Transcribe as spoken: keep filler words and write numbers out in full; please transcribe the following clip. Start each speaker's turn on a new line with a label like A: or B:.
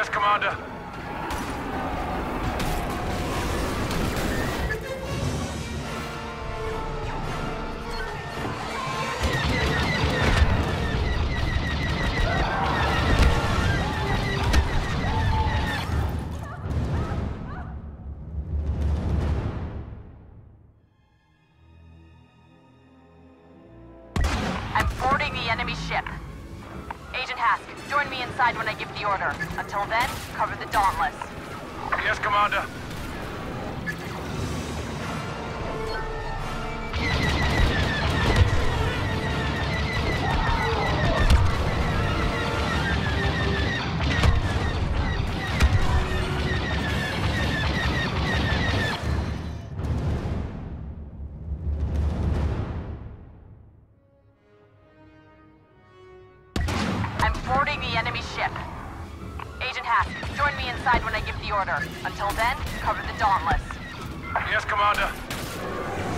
A: Yes, Commander.
B: I'm boarding the enemy ship. Agent Hask, join me inside when I give the order. Until then, cover the Dauntless.
A: Yes, Commander.
B: I'm boarding the enemy ship. Agent Hask, join me inside when I give the order. Until then, cover the Dauntless.
A: Yes, Commander.